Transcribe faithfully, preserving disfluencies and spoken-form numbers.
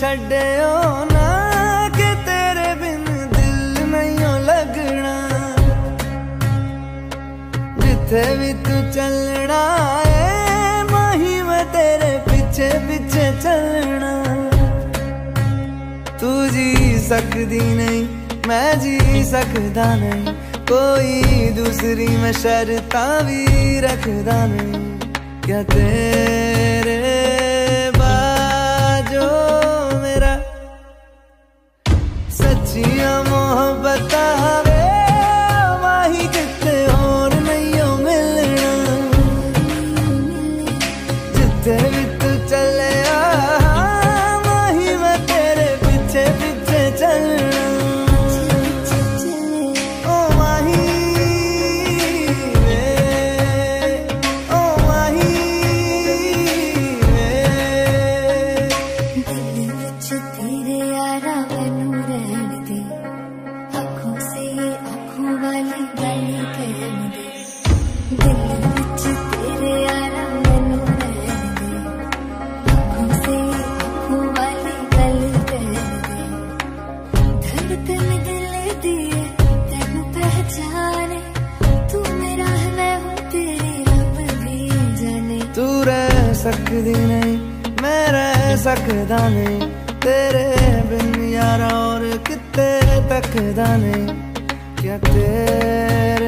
छड्डियो ना कि तेरे बिन दिल नहीं लगना। जिथे भी तू चलना है माही मैं तेरे पीछे पीछे चलना। तू जी सकदी नहीं मैं जी सकदा नहीं, कोई दूसरी मैं शर्तां भी रखदा नहीं। क्या तेरे बाजो मेरा सच्चियां मोहब्बत वे माही किते और नहीं हो मिलना। जिथे भी तू चले माही मैं तेरे पीछे पीछे चलना। सकदी नहीं मैं रह सकदा नहीं, तेरे बिन यारा और किते तकदा नहीं। क्या तेरे